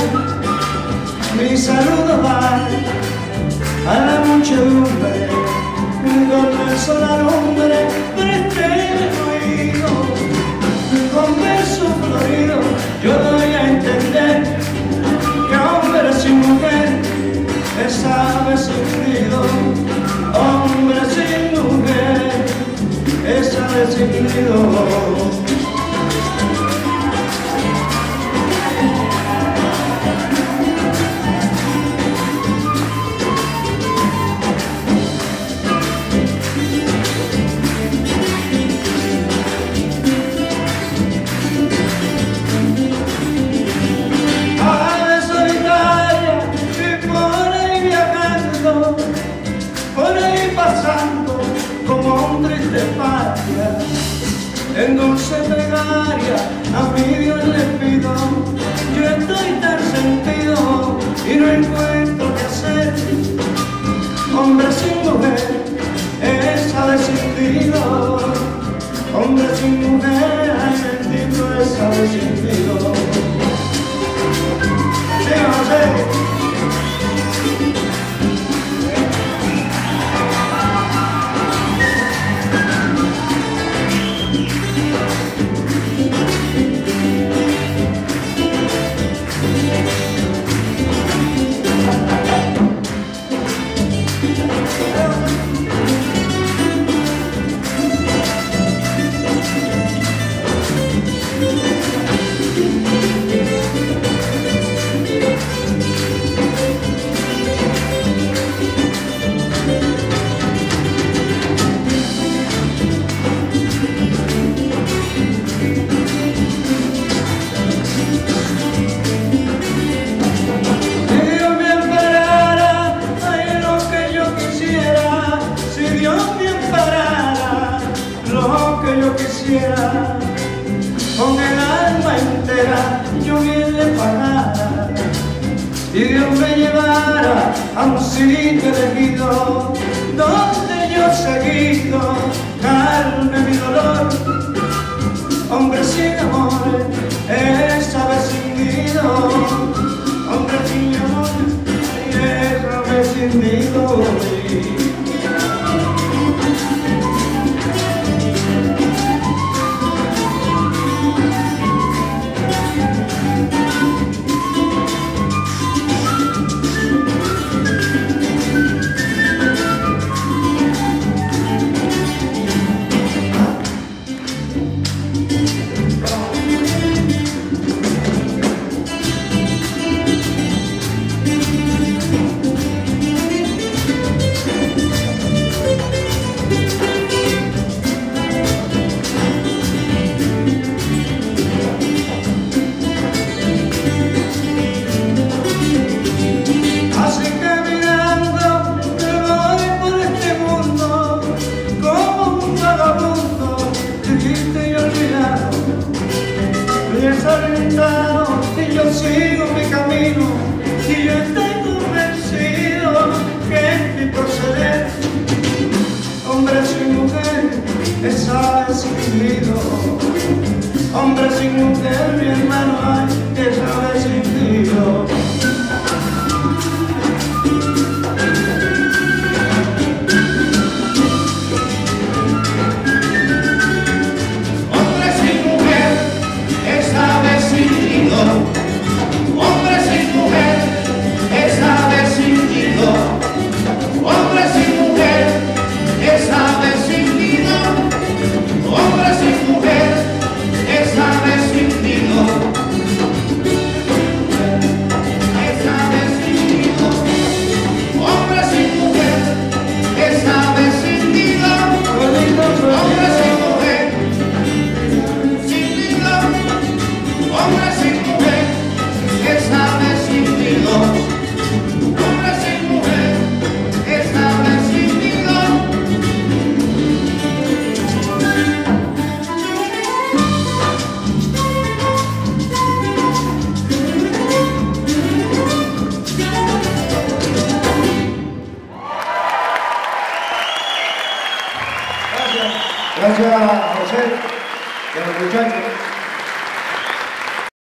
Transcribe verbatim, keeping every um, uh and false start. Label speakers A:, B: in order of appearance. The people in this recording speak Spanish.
A: mi saludo va a la muchedumbre, con el sol alumbre, preste oído, con verso florido yo doy a entender que hombre sin mujer es ave sin nido, hombre sin mujer es ave sin nido. Como un triste patria, en dulce plegaria a mi Dios le pido. Yo estoy tan sentido y no encuentro qué hacer. Hombre sin mujer es ave sin nido, hombre sin mujer, ay bendito es ave sin nido. Sí, José. Con el alma entera yo bien le pagara y Dios me llevara a un sitio elegido donde yo seguido calme mi dolor. Hombre sin amor es ave sin nido, hombre sin amor es ave sin nido. Y yo sigo mi camino y yo estoy convencido que es mi proceder. Hombre sin mujer es ave sin nido, hombre sin mujer mi hermano hay es ave sin nido. Gracias, José, de los muchachos.